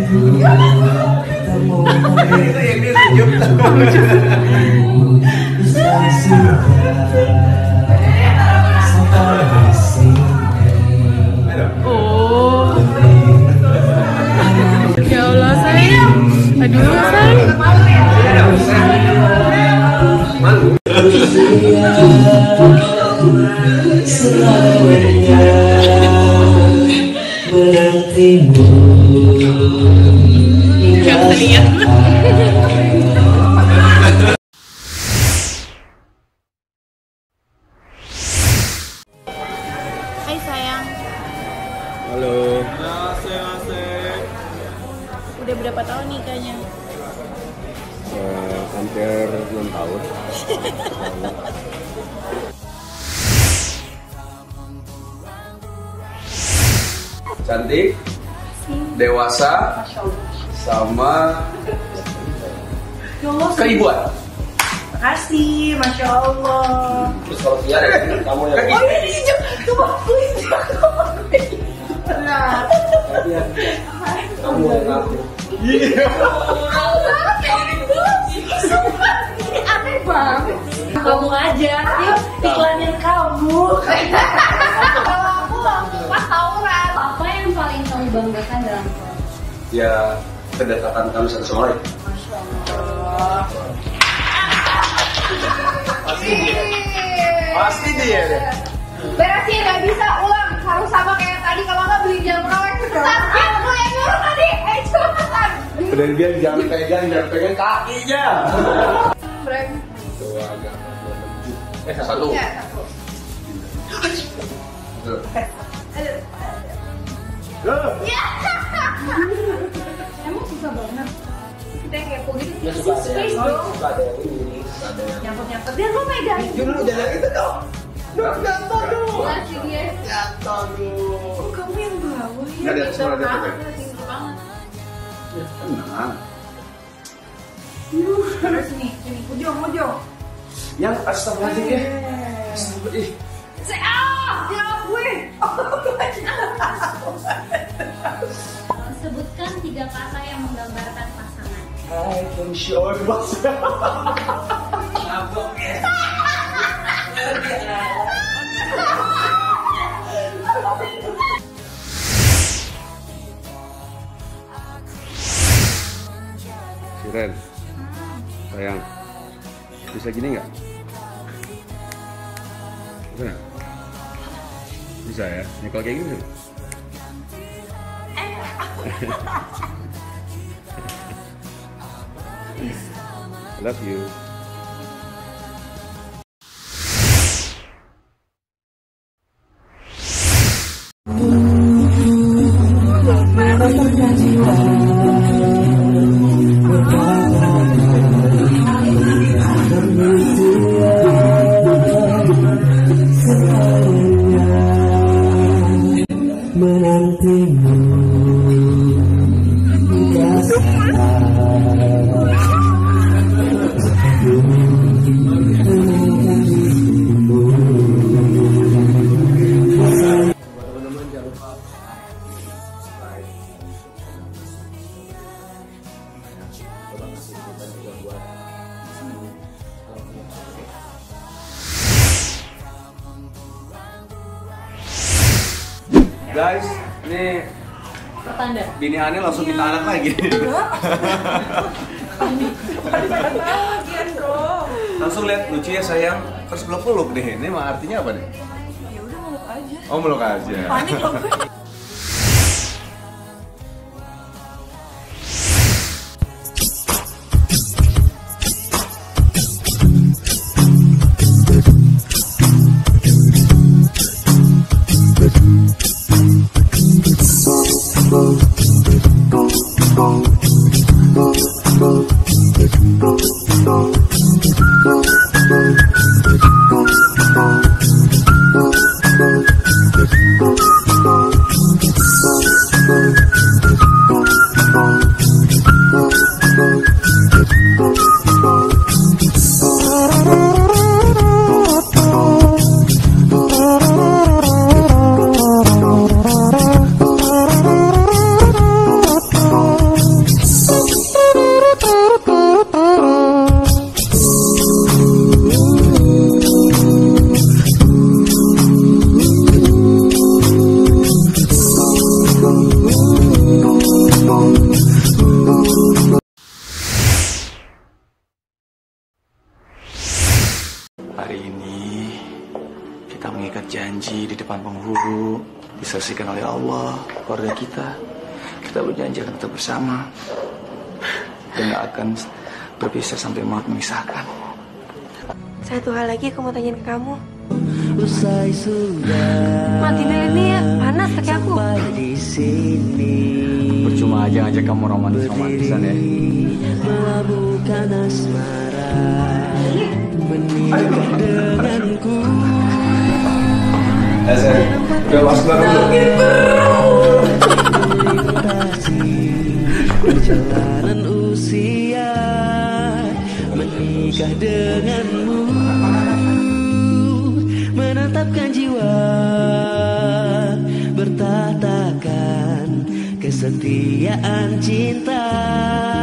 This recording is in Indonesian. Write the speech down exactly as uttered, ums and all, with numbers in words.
Ya Allah sayang, aduh sayang. Selamanya menantimu. Gak terlihat. Hai sayang. Halo. Udah berapa tahun nikahnya? Uh, hampir enam tahun. Cantik, dewasa, sama keibuan. Makasih, Masya Allah. Terus kalau dia kamu yang Oh ini diinjak, coba aku injak. Benar. kamu yang aku. Aneh banget. Kamu aja, iklanin kamu. Kalau aku pas tawuran. Apa yang paling kamu banggakan dalam keluarga? Ya kedekatan kami satu sama lain. Masya Allah. Pasti dia. Pasti dia deh. Beresin nggak bisa ulang, harus sama kayak tadi. Kalau nggak beli jam rawat cepetan. Aku yang nyuruh tadi, eh cepetan. Udah dia jangan pegang, jangan pegang kakinya. Brem. Dua agak eh satu. Ya satu. Aduh. Ya. Emang susah banget. Kita yang kepo gitu. Ya suka ada Space yang dong. suka ada yang ini, suka ada yang Nyangkut-nyangkut. Dia lu megang. dulu jangan gitu dong. Dong jatuh dong. Kasih dia. Jatuh dong. Oh, kamu yang bawa ya. Nggak ada Pinter suara dia, banget, Teh. pinter banget. Tenang. Terus nih, sini ujung ujung. Yang astagfirullahaladzim ya. Astagfirullah. Saya ah, jawab gue. Sebutkan tiga kata yang menggambarkan pasangan. I can show you what's Mabok ya. Siren, sayang, bisa gini nggak? Bisa nggak? Bisa ya? Ini kalau kayak gini bisa? Love you. Menantimu Teman-teman jangan lupa like, coba kasih kita juga buat guys, ini Pertanda. bini Aneh langsung minta anak lagi. Langsung lihat lucu ya sayang, terus peluk-peluk deh. Ini mah artinya apa nih? Ya udah meluk aja. Oh meluk aja. Panik loh gue. janji di depan penghulu, disaksikan oleh Allah, keluarga kita. Kita berjanji akan tetap bersama dan gak akan berpisah sampai maut memisahkan. Satu hal lagi aku mau tanyain ke kamu. Usai sudah Matiin ini ya, panas kaki aku. di sini. Percuma aja ngajak kamu romantis-romantisan ya. Melabuhkan asmara, menikah denganku. Eh, saya udah masuk bareng dulu. Perjalanan usia, menikah denganmu, menetapkan jiwa, bertatakan kesetiaan cinta.